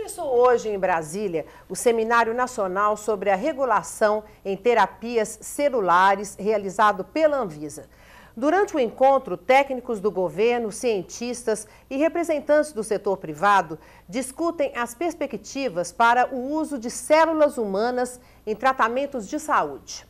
Começou hoje em Brasília o Seminário Nacional sobre a Regulação em Terapias Celulares, realizado pela Anvisa. Durante o encontro, técnicos do governo, cientistas e representantes do setor privado discutem as perspectivas para o uso de células humanas em tratamentos de saúde.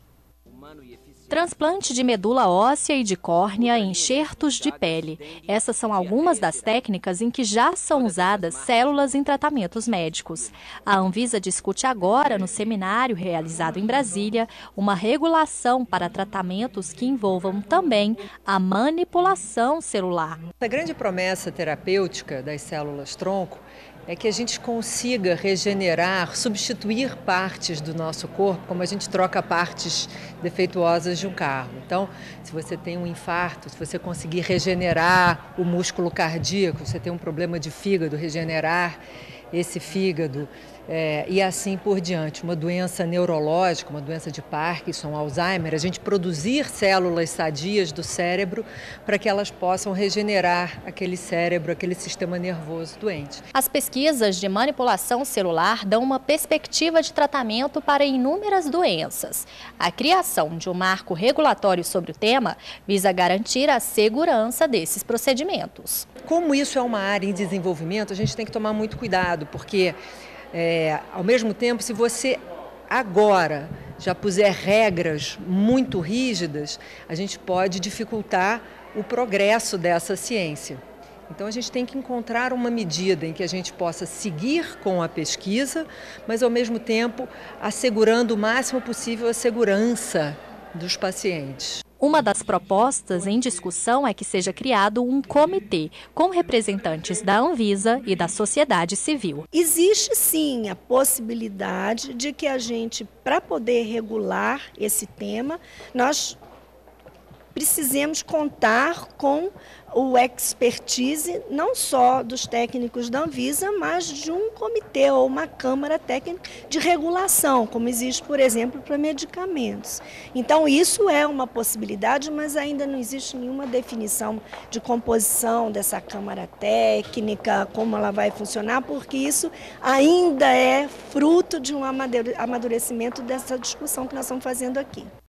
Transplante de medula óssea e de córnea e enxertos de pele. Essas são algumas das técnicas em que já são usadas células em tratamentos médicos. A Anvisa discute agora, no seminário realizado em Brasília, uma regulação para tratamentos que envolvam também a manipulação celular. A grande promessa terapêutica das células-tronco é que a gente consiga regenerar, substituir partes do nosso corpo, como a gente troca partes defeituosas de um carro. Então, se você tem um infarto, se você conseguir regenerar o músculo cardíaco, se você tem um problema de fígado, regenerar esse fígado e assim por diante. Uma doença neurológica, uma doença de Parkinson, Alzheimer, a gente produzir células sadias do cérebro para que elas possam regenerar aquele cérebro, aquele sistema nervoso doente. As pesquisas de manipulação celular dão uma perspectiva de tratamento para inúmeras doenças. A criação de um marco regulatório sobre o tema visa garantir a segurança desses procedimentos. Como isso é uma área em desenvolvimento, a gente tem que tomar muito cuidado, porque ao mesmo tempo, se você agora já puser regras muito rígidas, a gente pode dificultar o progresso dessa ciência. Então a gente tem que encontrar uma medida em que a gente possa seguir com a pesquisa, mas ao mesmo tempo assegurando o máximo possível a segurança dos pacientes. Uma das propostas em discussão é que seja criado um comitê com representantes da Anvisa e da sociedade civil. Existe sim a possibilidade de que a gente, para poder regular esse tema, nós precisemos contar com o expertise não só dos técnicos da Anvisa, mas de um comitê ou uma câmara técnica de regulação, como existe, por exemplo, para medicamentos. Então, isso é uma possibilidade, mas ainda não existe nenhuma definição de composição dessa câmara técnica, como ela vai funcionar, porque isso ainda é fruto de um amadurecimento dessa discussão que nós estamos fazendo aqui.